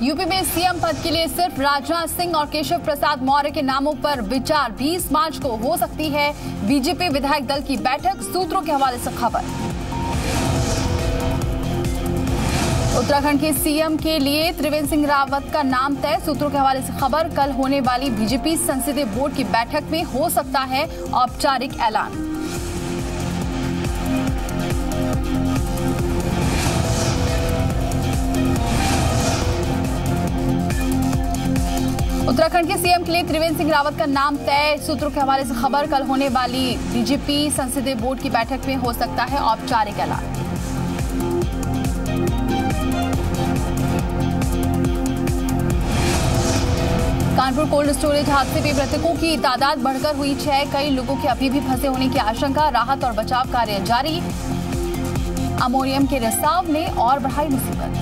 UP में CM पद के लिए सिर्फ राजनाथ सिंह और केशव प्रसाद मौर्य के नामों पर विचार। 20 मार्च को हो सकती है बीजेपी विधायक दल की बैठक, सूत्रों के हवाले से खबर। उत्तराखंड के सीएम के लिए त्रिवेंद्र सिंह रावत का नाम तय, सूत्रों के हवाले से खबर। कल होने वाली बीजेपी संसदीय बोर्ड की बैठक में हो सकता है औपचारिक ऐलान। उत्तराखंड के सीएम के लिए त्रिवेंद्र सिंह रावत का नाम तय, सूत्रों के हवाले से खबर। कल होने वाली बीजेपी संसदीय बोर्ड की बैठक में हो सकता है औपचारिक ऐलान। कानपुर कोल्ड स्टोरेज हादसे में मृतकों की तादाद बढ़कर हुई 6। कई लोगों के अभी भी फंसे होने की आशंका। राहत और बचाव कार्य जारी। अमोनियम के रिसाव ने और बढ़ाई मुसीबत।